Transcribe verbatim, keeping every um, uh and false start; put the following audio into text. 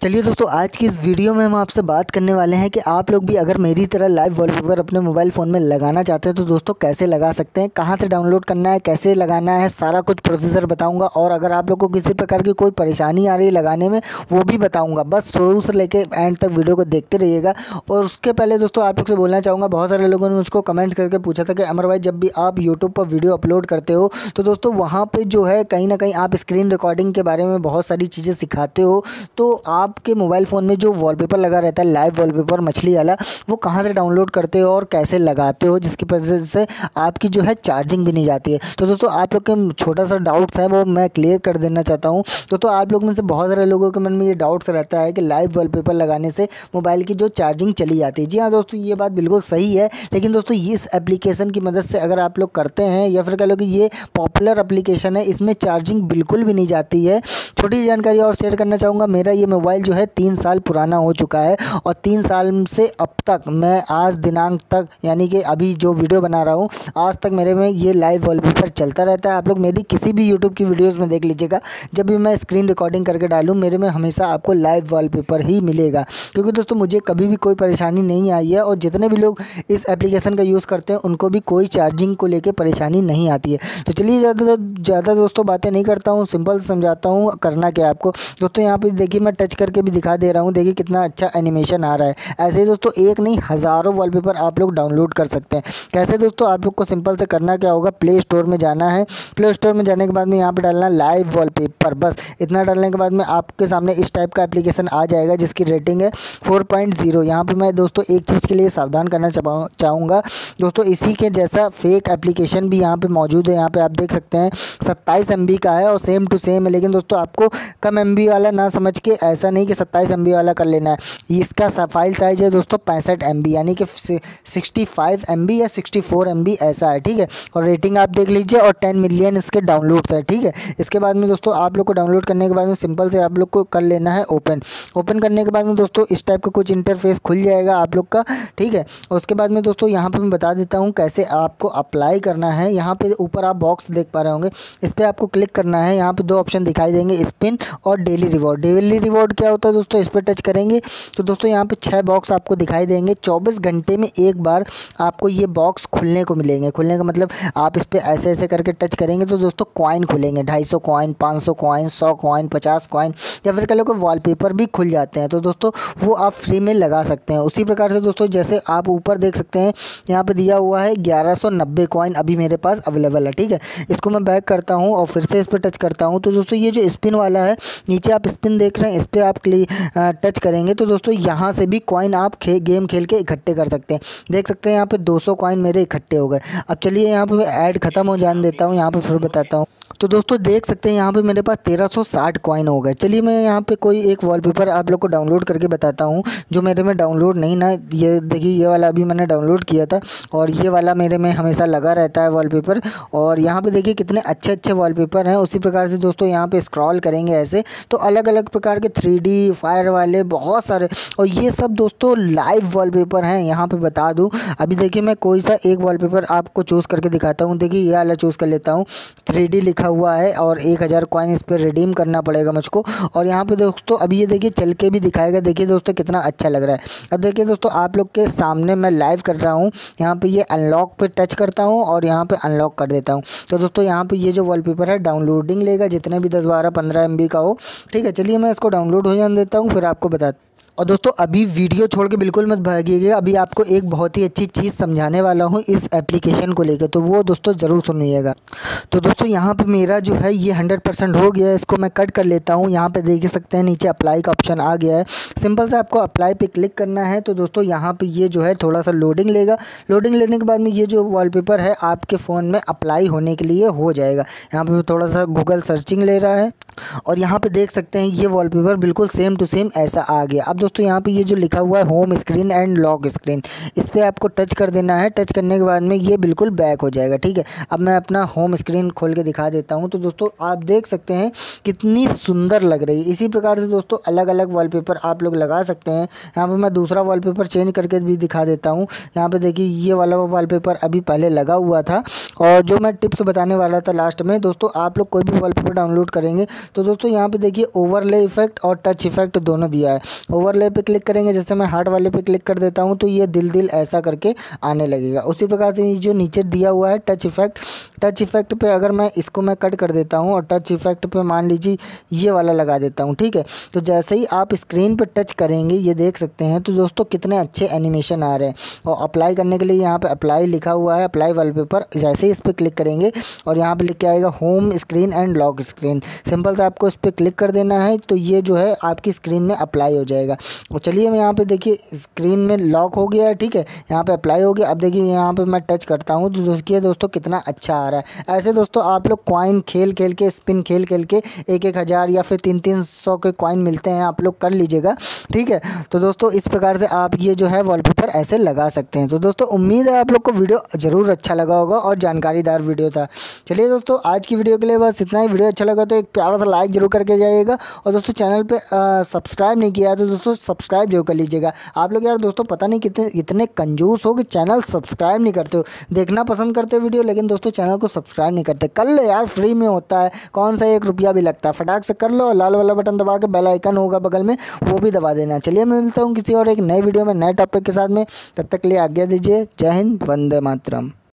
चलिए दोस्तों, आज की इस वीडियो में हम आपसे बात करने वाले हैं कि आप लोग भी अगर मेरी तरह लाइव वॉलपेपर अपने मोबाइल फ़ोन में लगाना चाहते हैं तो दोस्तों कैसे लगा सकते हैं, कहां से डाउनलोड करना है, कैसे लगाना है, सारा कुछ प्रोसीजर बताऊंगा। और अगर आप लोग को किसी प्रकार की कोई परेशानी आ रही है लगाने में, वो भी बताऊँगा। बस शुरू से लेकर एंड तक वीडियो को देखते रहिएगा। और उसके पहले दोस्तों आप लोग से बोलना चाहूँगा, बहुत सारे लोगों ने मुझको कमेंट करके पूछा था कि अमर भाई, जब भी आप यूट्यूब पर वीडियो अपलोड करते हो तो दोस्तों वहाँ पर जो है कहीं ना कहीं आप स्क्रीन रिकॉर्डिंग के बारे में बहुत सारी चीज़ें सिखाते हो, तो आपके मोबाइल फ़ोन में जो वॉलपेपर लगा रहता है लाइव वॉलपेपर मछली वाला, वो कहाँ से डाउनलोड करते हो और कैसे लगाते हो, जिसकी वजह से आपकी जो है चार्जिंग भी नहीं जाती है। तो दोस्तों आप लोग के छोटा सा डाउट्स है वो मैं क्लियर कर देना चाहता हूँ। दोस्तों आप लोग में से बहुत सारे लोगों के मन में ये डाउट्स रहता है कि लाइव वॉलपेपर लगाने से मोबाइल की जो चार्जिंग चली जाती है। जी हाँ दोस्तों, ये बात बिल्कुल सही है, लेकिन दोस्तों इस एप्लीकेशन की मदद से अगर आप लोग करते हैं, या फिर कह लो कि ये पॉपुलर एप्लीकेशन है, इसमें चार्जिंग बिल्कुल भी नहीं जाती है। छोटी जानकारी और शेयर करना चाहूँगा, मेरा ये मोबाइल जो है तीन साल पुराना हो चुका है और तीन साल से अब तक मैं आज दिनांक तक, यानी कि अभी जो वीडियो बना रहा हूँ, आज तक मेरे में ये लाइव वॉलपेपर चलता रहता है। आप लोग मेरी किसी भी यूट्यूब की वीडियोस में देख लीजिएगा, जब भी मैं स्क्रीन रिकॉर्डिंग करके डालूँ मेरे में हमेशा आपको लाइव वॉलपेपर ही मिलेगा, क्योंकि दोस्तों मुझे कभी भी कोई परेशानी नहीं आई है। और जितने भी लोग इस एप्लीकेशन का यूज़ करते हैं उनको भी कोई चार्जिंग को लेकर परेशानी नहीं आती है। तो चलिए ज़्यादा ज़्यादा दोस्तों बातें नहीं करता हूँ, सिंपल समझाता हूँ करना क्या है आपको। दोस्तों यहाँ पे देखिए, मैं टच करके भी दिखा दे रहा हूँ, देखिए कितना अच्छा एनिमेशन आ रहा है। ऐसे ही दोस्तों एक नहीं हज़ारों वॉलपेपर आप लोग डाउनलोड कर सकते हैं। कैसे दोस्तों, आप लोग को सिंपल से करना क्या होगा, प्ले स्टोर में जाना है। प्ले स्टोर में जाने के बाद में यहाँ पे डालना लाइव वॉलपेपर, बस इतना डालने के बाद में आपके सामने इस टाइप का एप्लीकेशन आ जाएगा जिसकी रेटिंग है फोर पॉइंट ज़ीरो। यहाँ पे मैं दोस्तों एक चीज़ के लिए सावधान करना चाहूँगा दोस्तों, इसी के जैसा फेक एप्लीकेशन भी यहाँ पे मौजूद है। यहाँ पे आप देख सकते हैं सत्ताईस एम बी का है और सेम टू सेम है, लेकिन दोस्तों आपको कम एम बी वाला ना समझ के ऐसा नहीं कि सत्ताईस एम बी वाला कर लेना है। इसका फाइल साइज है दोस्तों पैंसठ एम बी, यानी कि सिक्सटी फाइव एम बी या सिक्सटी फोर एम बी ऐसा है, ठीक है। और रेटिंग आप देख लीजिए और टेन मिलियन इसके डाउनलोड्स है, ठीक है। इसके बाद में दोस्तों आप लोग को डाउनलोड करने के बाद में सिंपल से आप लोग को कर लेना है ओपन। ओपन करने के बाद में दोस्तों इस टाइप का कुछ इंटरफेस खुल जाएगा आप लोग का, ठीक है। और उसके बाद में दोस्तों यहाँ पे मैं बता देता हूँ कैसे आपको अप्लाई करना है। यहाँ पे ऊपर आप बॉक्स देख पा रहे होंगे, इस पर आपको क्लिक करना है। यहाँ पे दो ऑप्शन दिखाई देंगे, स्पिन और डेली रिवॉर्ड। डेली रिवॉर्ड क्या होता है दोस्तों, इस पर टच करेंगे तो दोस्तों यहाँ पे छह बॉक्स आपको दिखाई देंगे। चौबीस घंटे में एक बार आपको ये बॉक्स खुलने को मिलेंगे। खुलने का मतलब आप इस पर ऐसे ऐसे करके टच करेंगे तो दोस्तों कॉइन खुलेंगे, ढाई सौ कॉइन, पाँच सौ कॉइन, सौ कॉइन, पचास कॉइन, या फिर कह लो कि वॉलपेपर भी खुल जाते हैं। तो दोस्तों वो आप फ्री में लगा सकते हैं। उसी प्रकार से दोस्तों जैसे आप ऊपर देख सकते हैं यहाँ पे दिया हुआ है ग्यारह सौ नब्बे कॉइन अभी मेरे पास अवेलेबल है, ठीक है। इसको मैं बैक करता हूँ और फिर से इस पर टच करता हूँ तो दोस्तों ये जो स्पिन वाला है, नीचे आप स्पिन देख रहे हैं, इस पर आप टच करेंगे तो दोस्तों यहाँ से भी कॉइन आप खे, गेम खेल के इकट्ठे कर सकते हैं। देख सकते हैं यहाँ पे दो सौ कॉइन मेरे इकट्ठे हो गए। अब चलिए यहाँ पे ऐड खत्म हो जाने देता हूँ, यहाँ पे फिर बताता हूँ। तो दोस्तों देख सकते हैं यहाँ पे मेरे पास तेरह सौ साठ कॉइन हो गए। चलिए मैं यहाँ पे कोई एक वॉलपेपर आप लोग को डाउनलोड करके बताता हूँ जो मेरे में डाउनलोड नहीं ना। ये देखिए, ये वाला अभी मैंने डाउनलोड किया था और ये वाला मेरे में हमेशा लगा रहता है वॉलपेपर। और यहाँ पे देखिए कितने अच्छे अच्छे वॉलपेपर हैं। उसी प्रकार से दोस्तों यहाँ पे स्क्रॉल करेंगे ऐसे तो अलग अलग प्रकार के थ्री डी फायर वाले बहुत सारे, और ये सब दोस्तों लाइव वॉलपेपर हैं। यहाँ पे बता दूँ, अभी देखिए मैं कोई सा एक वॉलपेपर आपको चूज़ करके दिखाता हूँ। देखिए ये वाला चूज़ कर लेता हूँ, थ्री डी लिखा हुआ है और एक हज़ार कॉइन इस पर रिडीम करना पड़ेगा मुझको। और यहाँ पे दोस्तों अभी ये देखिए चल के भी दिखाएगा, देखिए दोस्तों कितना अच्छा लग रहा है। अब देखिए दोस्तों आप लोग के सामने मैं लाइव कर रहा हूँ। यहाँ पे ये अनलॉक पे टच करता हूँ और यहाँ पे अनलॉक कर देता हूँ। तो दोस्तों यहाँ पे ये जो वॉलपेपर है डाउनलोडिंग लेगा, जितने भी दस बारह पंद्रह एम बी का हो, ठीक है। चलिए मैं इसको डाउनलोड हो जाने देता हूँ, फिर आपको बताता हूँ। और दोस्तों अभी वीडियो छोड़ के बिल्कुल मत भागिएगा, अभी आपको एक बहुत ही अच्छी चीज़ समझाने वाला हूँ इस एप्लीकेशन को लेकर, तो वो दोस्तों ज़रूर सुनिएगा। तो दोस्तों यहाँ पे मेरा जो है ये हंड्रेड परसेंट हो गया है, इसको मैं कट कर लेता हूँ। यहाँ पे देख सकते हैं नीचे अप्लाई का ऑप्शन आ गया है। सिंपल से आपको अप्लाई पे क्लिक करना है। तो दोस्तों यहाँ पे ये जो है थोड़ा सा लोडिंग लेगा। लोडिंग लेने के बाद में ये जो वॉलपेपर है आपके फ़ोन में अप्लाई होने के लिए हो जाएगा। यहाँ पर थोड़ा सा गूगल सर्चिंग ले रहा है और यहाँ पे देख सकते हैं ये वॉलपेपर बिल्कुल सेम टू सेम ऐसा आ गया। अब दोस्तों यहाँ पे ये जो लिखा हुआ है home screen and lock screen, इस पर आपको टच कर देना है। टच करने के बाद में ये बिल्कुल बैक हो जाएगा, ठीक है। अब मैं अपना होम स्क्रीन खोल के दिखा देता हूँ। तो दोस्तों आप देख सकते हैं कितनी सुंदर लग रही है। इसी प्रकार से दोस्तों अलग अलग वॉलपेपर आप लोग लगा सकते हैं। यहाँ पर मैं दूसरा वॉलपेपर चेंज करके भी दिखा देता हूँ। यहाँ पर देखिए ये वाला वॉलपेपर अभी पहले लगा हुआ था। और जो मैं टिप्स बताने वाला था लास्ट में, दोस्तों आप लोग कोई भी वॉलपेपर डाउनलोड करेंगे तो दोस्तों यहाँ पे देखिए ओवरले इफेक्ट और टच इफेक्ट दोनों दिया है। ओवरले पे क्लिक करेंगे, जैसे मैं हार्ट वाले पे क्लिक कर देता हूँ तो ये दिल दिल ऐसा करके आने लगेगा। उसी प्रकार से जो नीचे दिया हुआ है टच इफेक्ट, टच इफेक्ट पे अगर मैं इसको मैं कट कर देता हूँ और टच इफेक्ट पे मान लीजिए ये वाला लगा देता हूँ, ठीक है। तो जैसे ही आप स्क्रीन पे टच करेंगे ये देख सकते हैं तो दोस्तों कितने अच्छे एनिमेशन आ रहे हैं। और अप्लाई करने के लिए यहाँ पे अप्लाई लिखा हुआ है, अप्लाई वॉलपेपर, जैसे ही इस पर क्लिक करेंगे और यहाँ पे लिख के आएगा home screen and lock screen. Simple से आपको इस पर क्लिक कर देना है तो ये जो है आपकी स्क्रीन में अप्लाई हो जाएगा। और चलिए मैं यहाँ पे देखिए स्क्रीन में लॉक हो गया है, ठीक है, यहाँ पे अप्लाई हो गया। अब देखिए यहाँ पे मैं टच करता हूँ तो देखिए दोस्तों कितना अच्छा आ रहा है। ऐसे दोस्तों आप लोग कॉइन खेल खेल के, स्पिन खेल खेल के एक एक हज़ार या फिर तीन तीन सौ के कॉइन मिलते हैं, आप लोग कर लीजिएगा, ठीक है। तो दोस्तों इस प्रकार से आप ये जो है वॉलपेपर ऐसे लगा सकते हैं। तो दोस्तों उम्मीद है आप लोग को वीडियो ज़रूर अच्छा लगा होगा और जानकारीदार वीडियो था। चलिए दोस्तों आज की वीडियो के लिए बस इतना ही। वीडियो अच्छा लगा तो एक प्यारा सा लाइक जरूर करके जाइएगा और दोस्तों चैनल पे सब्सक्राइब नहीं किया है तो दोस्तों सब्सक्राइब जरूर कर लीजिएगा। आप लोग यार दोस्तों पता नहीं कितने इतने कंजूस हो कि चैनल सब्सक्राइब नहीं करते हो। देखना पसंद करते हो वीडियो लेकिन दोस्तों चैनल को सब्सक्राइब नहीं करते। कर लो यार, फ्री में होता है, कौन सा एक रुपया भी लगता है, फटाक से कर लो। लाल वाला बटन दबा के बेल आइकन होगा बगल में वो भी दबा देना। चलिए मैं मिलता हूँ किसी और एक नए वीडियो में नए टॉपिक के साथ में, तब तक के लिए आज्ञा दीजिए। जय हिंद, वंदे मातरम।